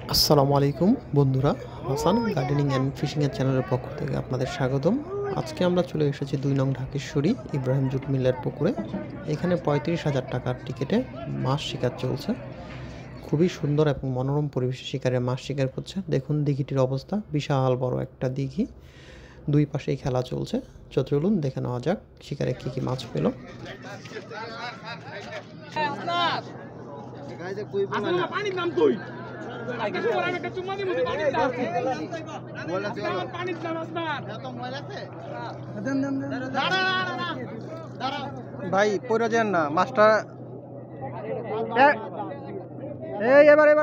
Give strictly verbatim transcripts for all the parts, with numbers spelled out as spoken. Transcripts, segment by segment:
আসসালামু আলাইকুম বন্ধুরা, হাসান গার্ডেনিং অ্যান্ড ফিশিংয়ের চ্যানেলের পক্ষ থেকে আপনাদের স্বাগতম। আজকে আমরা চলে এসেছি দুই নং ঢাকেশ্বরী ইব্রাহিম জুট মিলের পুকুরে। এখানে পঁয়ত্রিশ হাজার টাকার টিকিটে মাছ শিকার চলছে। খুবই সুন্দর এবং মনোরম পরিবেশে শিকারের মাছ শিকার করছে। দেখুন দিঘিটির অবস্থা, বিশাল বড় একটা দিঘি, দুই পাশেই খেলা চলছে। চলুন দেখে নেওয়া যাক শিকারে কী কী মাছ পেল। ভাই পড়ে যান না মাছটা। এই এবার এবার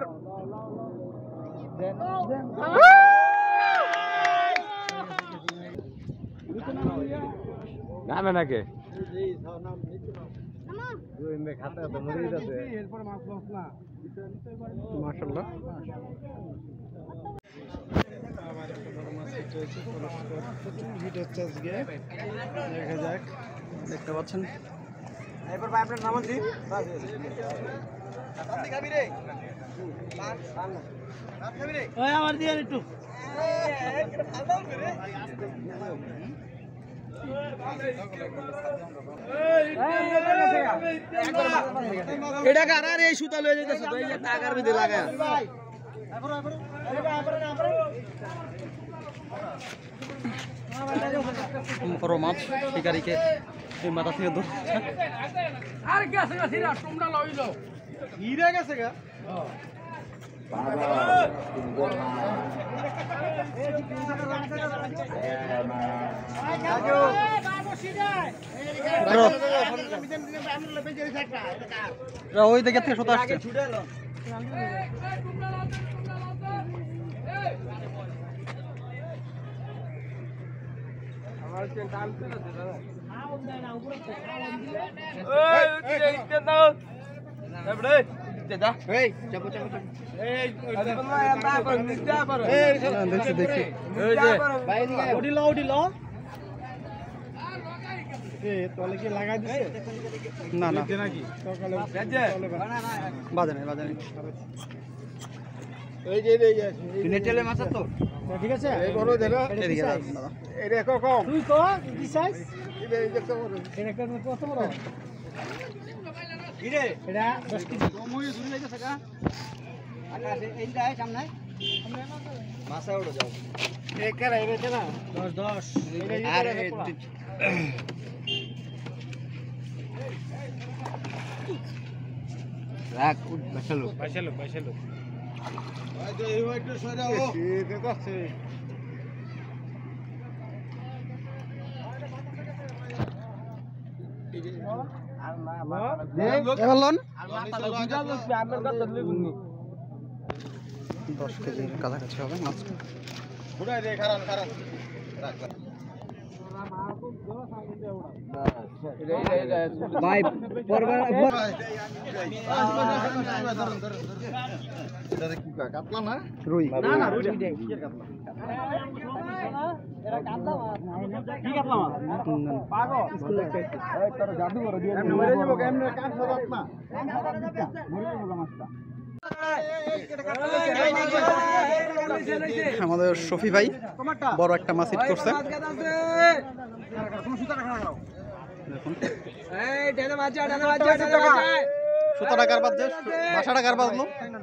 না নাকি মাশাআল্লাহ। দেখতে পাচ্ছেন আপনার নাম কি? আমার দিয়ে একটু এটা কারার এই সুতা লয়ে যাইতেছে ভাই, এই টাকার ভিতরে লাগা বড় মাছ শিকারীকে এই মাথা থেকে ধরছে। আর কি আছে সিরা তোমরা লইলো হিরে গেছে গা ওই দিকে থেকে সোতা আসছে। দেখছি দেখছি না না বাজে নাই বাজে নাই। ঠিক আছে দশ কেজির কাছাকাছি হবে মাছটা। ভাই কাতলা না রুই না না রুই আমাদের শফি ভাই বড় একটা মাছ হিট করছে। সুতাটা কার বাজছে, বাসাটা কার বাজলো?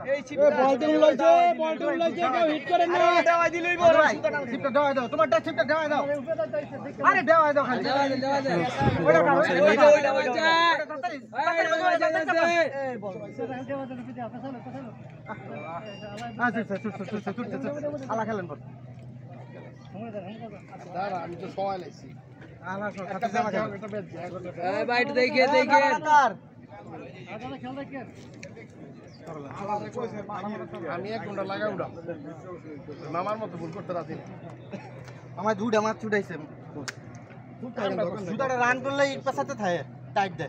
আমি তো সময় লাগছি আমি এক ঘন্টা লাগাই উঠাম মামার মতো ভুল করতে রাখি আমার দুটা মাছ ছুটাইছে। জুতাটা রান করলে ইট পাশাতে থাকে টাইট দেয়।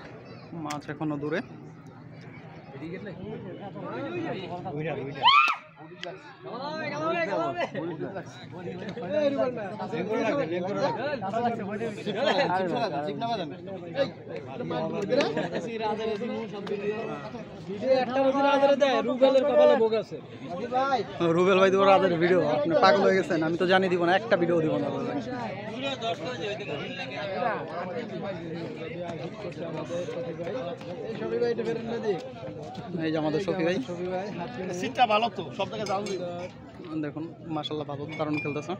মাছ এখনো দূরে। রুবেল ভাই তো রাজের ভিডিও আপনি পাগল হয়ে গেছেন আমি তো জানি দিব না একটা ভিডিও দিব না এই যে আমাদের শফি ভাই সিটটা ভালো তো সব জায়গায় যাও দেখুন মাশাআল্লাহ ভালো দারুণ খেলতেছে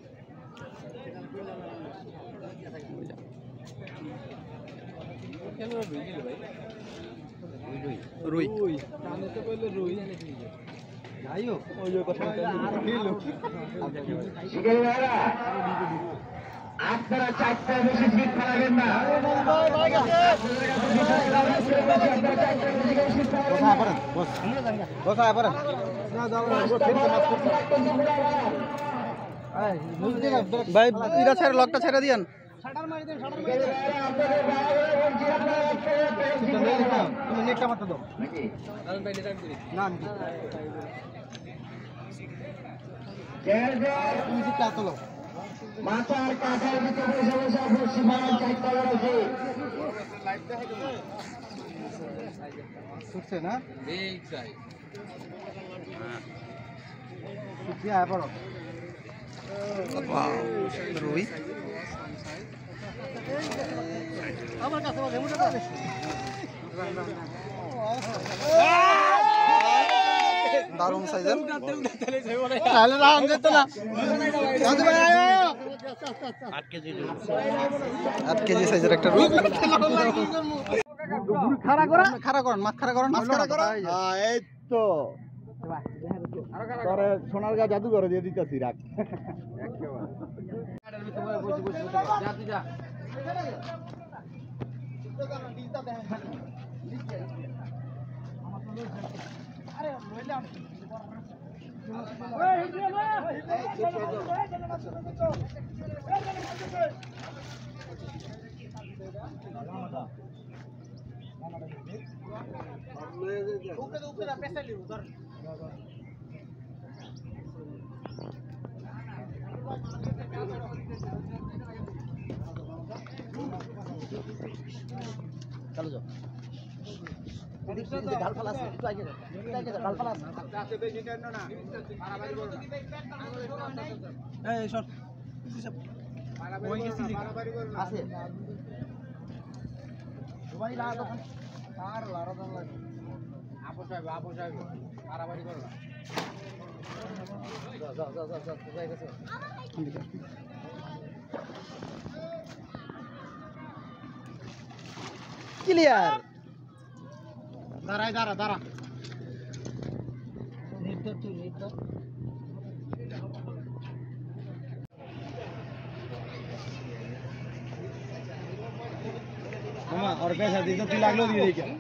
রুই রুই কানে তো কইলো রুই যাইও ওই যে কথা নিল শিখাই ভাইরা আপনারা চারটা বেশি সিট পাবেন না ভাই গেছে বসা পড়েন বস বসা পড়েন না দাও ভাই ইরা ছেড়ে লকটা ছেড়ে দিয়েন শাটার মারি দেন শাটার মারি দেন তুমি নেকটা মারতে দাও কারণ ভাই নেটা করি না আমি জয় জয় তুমি সিটটা তোলো মাথার কাঁঠার ভিতরে বসে বসে বসে মারা চাইতে রয়েছে লাইভ দেখে তো সুখছে না এই চাই হ্যাঁ সুখি আয় পড়ো ওয়াও রুই আমার কাছে বসে মুটা দাও দারুণ সাইজের তাহলে রাম যেত না রাজু ভাই আয় আট কেজি আট কেজি সাইজের একটা রুই খাড়া করা খাড়া করেন মাছ খাড়া করেন মাছ খাড়া করা হ্যাঁ এই তো তোরে সোনারগাঁ জাদুঘরে দিয়ে দিতেছি রাখ चलो जाओ ढाल फलास একটু আগে যাও আগে যাও ঢাল ফলাস আছে বেশি কেন না মারামারি করো না এই শট মারামারি করো না আছে সবাই লা তখন আর লারা দাম লাগে আপস আইবো আপস আইবো মারামারি করো না যাও যাও যাও যাও যাও যাই গেছে ক্লিয়ার দাঁড়াই দাঁড়া দাঁড়া নির্ধার তুই নির্ধার মামা और पैसा दे तो तीन लाख लो দিয়ে দিকে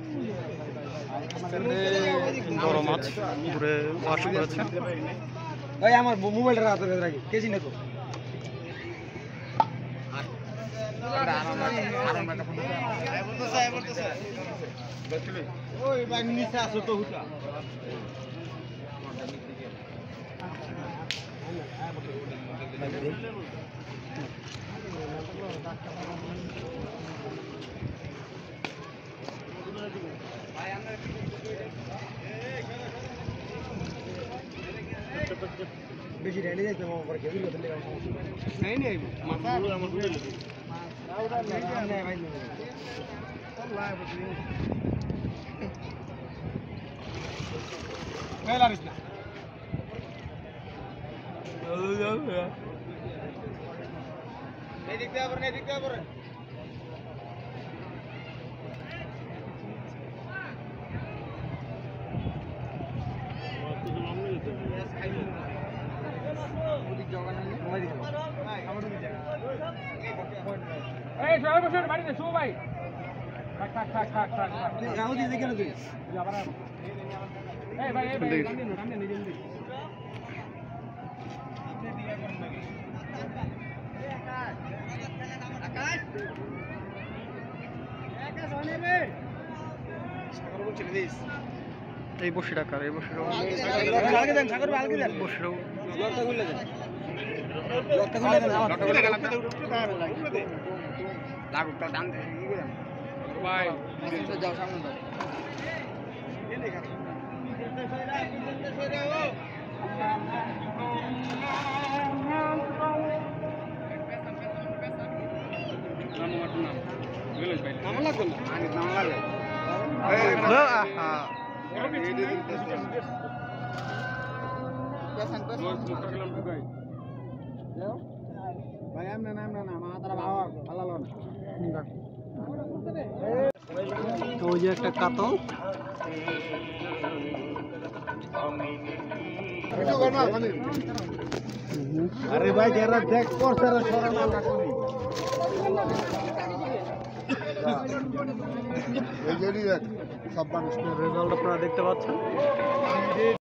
বড় মাছ ঘুরে ওয়াশ করেছে এই আমার মোবাইলটা রাতে রাখি কেজি না তো ওই ভাই নিচে আসো তো হুটা বেশি রেডি যাইতে মামা পরে কেবল দিলে নাই নাই মাথা আমার ঘুরে লেগে রাউডা নাই ভাই আল্লাহ বুঝি মেলা রিসনা এই দিক দিয়ে আবার এই দিক দিয়ে আবার এই সবাই বসে বাড়িতে শো ভাই থাক থাক থাক থাক থাক রাও দিতে কেন তুই আবার এই ভাই এই ভাই কামনে নো কামনে নিজে নিজে আপনি দিয়া কোন লাগে আকাশ আকাশ একা সোনে রে সাগর বল চলে দিস এই বসি টাকার এই বসির বসির তো ওই যে একটা কাতল আরে ভাই যারা দেখ করছে সব মানুষ রেজাল্ট আপনারা দেখতে পাচ্ছেন।